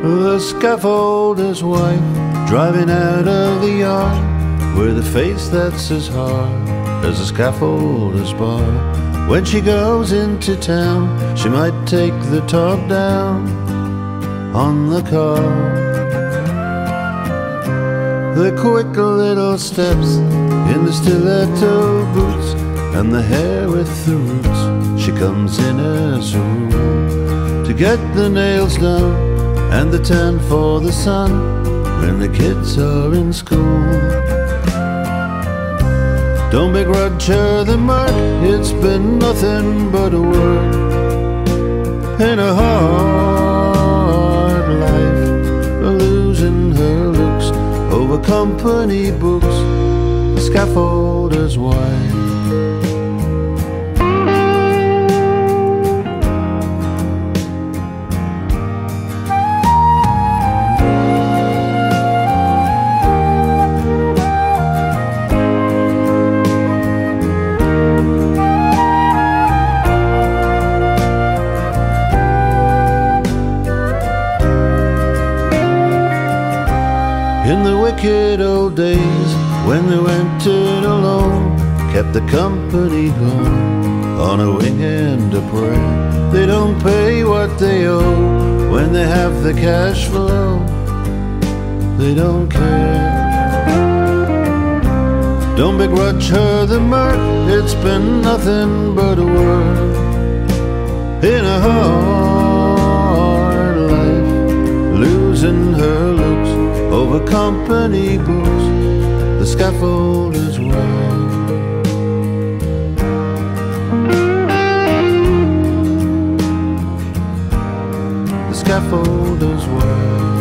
The scaffolder's wife, driving out of the yard, with a face that's as hard as a scaffolder's bar. When she goes into town, she might take the top down on the car. The quick little steps in the stiletto boots, and the hair with the roots. She comes in as a rule to get the nails done and the tan for the sun when the kids are in school. Don't begrudge her the mark, it's been nothing but a word in a hard life, losing her looks over company books, the scaffolder's wife. In the wicked old days, when they went it alone, kept the company going on a wing and a prayer. They don't pay what they owe when they have the cash flow. They don't care. Don't begrudge her the mirth, it's been nothing but a word in a hard life, losing her looks over company books, the scaffolder's wife. The scaffolder's wife.